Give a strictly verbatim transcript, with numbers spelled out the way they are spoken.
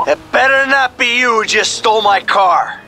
It better not be you who just stole my car.